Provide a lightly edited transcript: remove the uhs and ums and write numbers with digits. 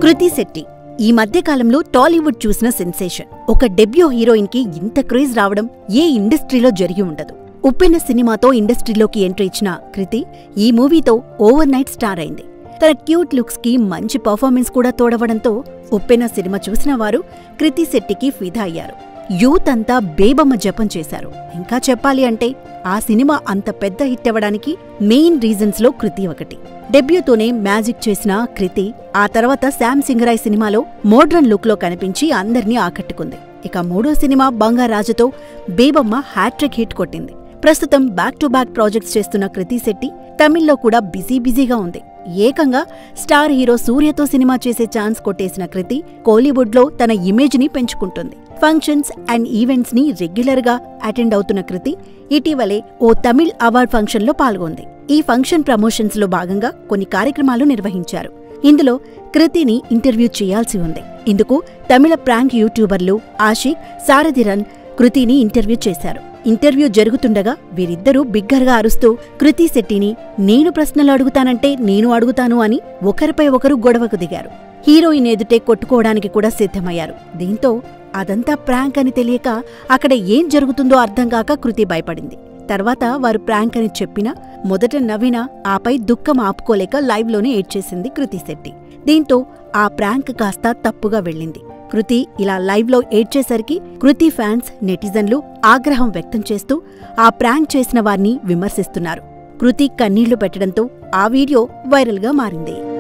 కృతి శెట్టి ఈ మధ్య కాలంలో టాలీవుడ్ చూసిన సెన్సేషన్. ఒక డెబ్యూ హీరోయిన్ కి ఇంత క్రేజ్ రావడం ఏ ఇండస్ట్రీలో జరిగి ఉండదు. ఉప్పెన సినిమాతో ఇండస్ట్రీలోకి ఎంట్రీ ఇచ్చిన కృతి ఈ మూవీతో ఓవర్ నైట్ స్టార్ అయింది. తన క్యూట్ లుక్స్ కి మంచి పర్ఫార్మెన్స్ కూడా తోడవడంతో ఉప్పెన సినిమా చూసిన వారు కృతి శెట్టికి ఫిదా అయ్యారు. యూత్ అంతా బేబమ్మ జపం చేశారు. ఇంకా చెప్పాలి అంటే ఆ సినిమా అంత పెద్ద హిట్ అవ్వడానికి మెయిన్ రీజన్స్ లో కృతి ఒకటి. డెబ్యూతోనే మ్యాజిక్ చేసిన కృతి ఆ తర్వాత శామ్ సింగరాయ్ సినిమాలో మోడ్రన్ లుక్ లో కనిపించి అందర్నీ ఆకట్టుకుంది. ఇక మూడో సినిమా బంగారాజుతో బేబమ్మ హ్యాట్రిక్ హిట్ కొట్టింది. ప్రస్తుతం బ్యాక్ టు బ్యాక్ ప్రాజెక్ట్స్ చేస్తున్న కృతి శెట్టి తమిళ్లో కూడా బిజీగా ఉంది. ఏకంగా స్టార్ హీరో సూర్యతో సినిమా చేసే ఛాన్స్ కొట్టేసిన కృతి కోలీవుడ్ లో తన ఇమేజ్ ని పెంచుకుంటుంది. ఫంక్షన్స్ అండ్ ఈవెంట్స్ ని రెగ్యులర్ గా అటెండ్ అవుతున్న కృతి ఇటీవలే ఓ తమిళ్ అవార్డ్ ఫంక్షన్ లో పాల్గొంది. ఈ ఫంక్షన్ ప్రమోషన్స్ లో భాగంగా కొన్ని కార్యక్రమాలు నిర్వహించారు. ఇందులో కృతిని ఇంటర్వ్యూ చేయాల్సి ఉంది. ఇందుకు తమిళ ప్రాంక్ యూట్యూబర్లు ఆషిక్, సారథిరన్ కృతిని ఇంటర్వ్యూ చేశారు. ఇంటర్వ్యూ జరుగుతుండగా వీరిద్దరూ బిగ్గరగా అరుస్తూ కృతి శెట్టిని నేను ప్రశ్నలు అడుగుతానంటే నేను అడుగుతాను అని ఒకరిపై ఒకరు గొడవకు దిగారు. హీరోయిన్ ఎదుటే కొట్టుకోవడానికి కూడా సిద్ధమయ్యారు. దీంతో అదంతా ప్రాంక్ అని తెలియక అక్కడ ఏం జరుగుతుందో అర్థం కాక కృతి భయపడింది. తర్వాత వారు ప్రాంక్ అని చెప్పినా మొదట నవ్వినా ఆపై దుఃఖం ఆపుకోలేక లైవ్లోనే ఏడ్చేసింది కృతి శెట్టి. దీంతో ఆ ప్రాంక్ కాస్త తప్పుగా వెళ్ళింది. కృతి ఇలా లైవ్లో ఏడ్చేసరికి కృతి ఫ్యాన్స్, నెటిజన్లు ఆగ్రహం వ్యక్తం చేస్తూ ఆ ప్రాంక్ చేసిన వారిని విమర్శిస్తున్నారు. కృతి కన్నీళ్లు పెట్టడంతో ఆ వీడియో వైరల్గా మారింది.